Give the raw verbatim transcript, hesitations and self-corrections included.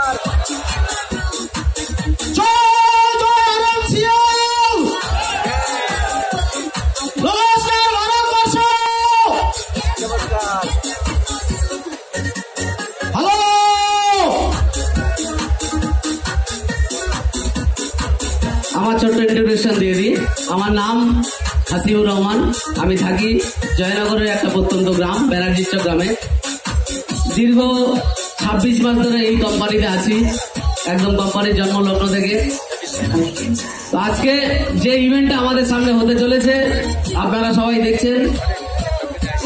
আমার ছোট্ট ইন্ট্রোডাকশন দিয়ে দিই। আমার নাম হাসিবুর রহমান। আমি থাকি জয়নগরের একটা প্রত্যন্ত গ্রাম ব্যানার্জিচ্চ গ্রামে। দীর্ঘ ছাব্বিশ মাস ধরে এই কোম্পানিতে আছি, একদম কোম্পানির জন্মলগ্ন থেকে। তো আজকে যে ইভেন্টটা আমাদের সামনে হতে চলেছে আপনারা সবাই দেখছেন।